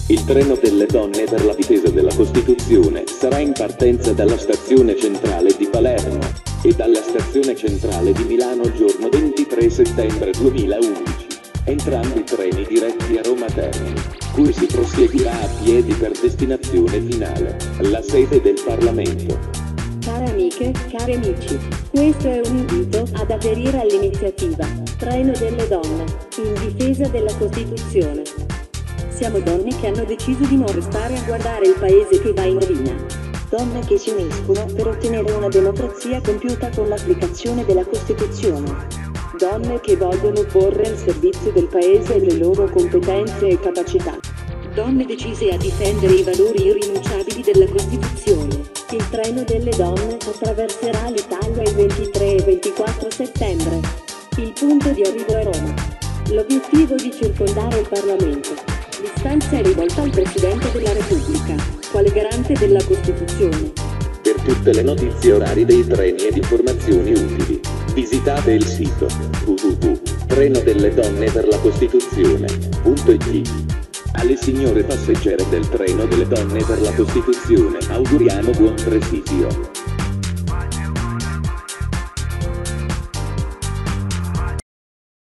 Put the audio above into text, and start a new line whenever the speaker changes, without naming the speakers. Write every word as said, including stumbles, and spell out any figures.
Il treno delle donne per la difesa della Costituzione sarà in partenza dalla stazione centrale di Palermo e dalla stazione centrale di Milano giorno ventitré settembre duemilaundici. Entrambi treni diretti a Roma Termini, cui si proseguirà a piedi per destinazione finale, la sede del Parlamento.
Care amiche, cari amici, questo è un invito ad aderire all'iniziativa Treno delle Donne, in difesa della Costituzione. Siamo donne che hanno deciso di non restare a guardare il paese che va in rovina.
Donne che si uniscono per ottenere una democrazia compiuta con l'applicazione della Costituzione.
Donne che vogliono porre al servizio del paese le loro competenze e capacità. Donne decise a difendere i valori irrinunciabili della Costituzione. Il treno delle donne attraverserà l'Italia il ventitré e ventiquattro settembre. Il punto di arrivo è Roma. L'obiettivo di circondare il Parlamento. L'istanza è rivolta al Presidente della Repubblica, quale garante della Costituzione.
Per tutte le notizie, orari dei treni ed informazioni utili, visitate il sito w w w punto treno delle donne per la costituzione punto i t. Alle signore passeggere del treno delle donne per la Costituzione auguriamo buon presidio.